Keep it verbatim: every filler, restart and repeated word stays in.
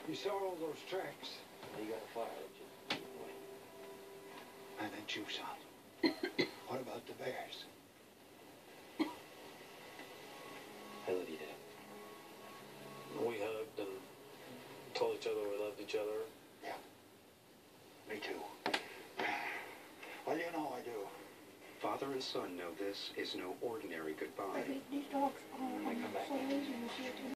You saw all those tracks. You got a fire, didn't you? And then you, son. What about the bears? I love you, Dad. We hugged and told each other we loved each other. Yeah. Me too. Well, you know I do. Father and son know this is no ordinary goodbye. These dogs are I come back. so lazy.